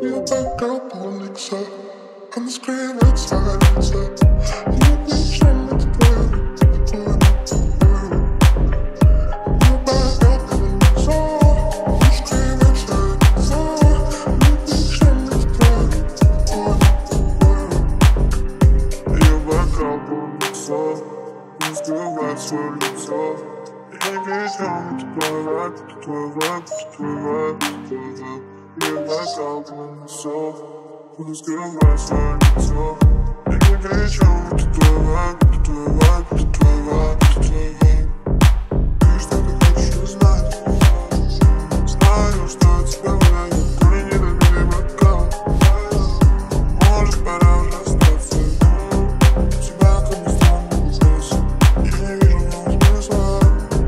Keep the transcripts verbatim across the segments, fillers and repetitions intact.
a bad girl pulling nicks up. On the screen outside, inside. You be trying to play it, pulling up the world. You a bad girl pulling nicks up. On the screen outside, inside. You be trying to play it, pulling up the world. You a bad girl pulling nicks up. On the screen outside, inside. Ain't bitch on to twelve up, to twelve up, to twelve up, to twelve up. Yeah, that's all in the soul. Who's good, that's all in the soul. Ain't bitch on to twelve up, to twelve up, to twelve up, to twelve up. You start to think she was nice. Знаю, что тебя влияет, то и не добили бокал. Может, пора уже остаться. Тебя ко мне странно казался. Я не вижу в нем смысла.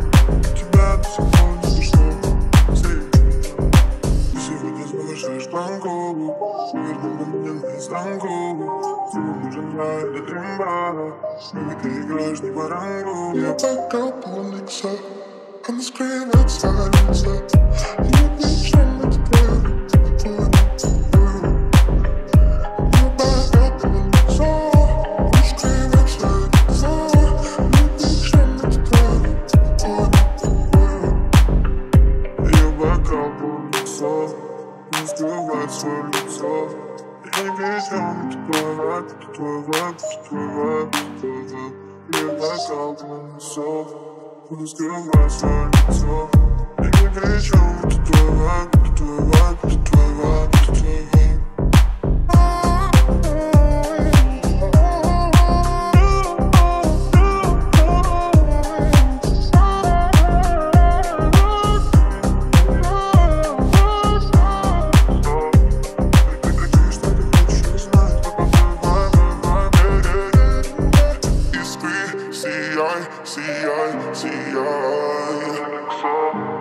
До тримбала, снова ты играешь не по рангу. Я bad girl pulling nicks up. On the screen outside, inside. You be trying to play it, pulling up the world. You a bad girl pulling nicks up. On the screen outside, inside. You be trying to play it, pulling up the world. You a bad girl pulling nicks up. Не скрывай свое лицо. Ain't bitch on to twelve up, to twelve up, to twelve up, to twelve up. Yeah, that's all in the soul. Who's good, that's all in the soul. Ain't bitch on to twelve up, to twelve up, to twelve up, to twelve up. See I, see I, see I.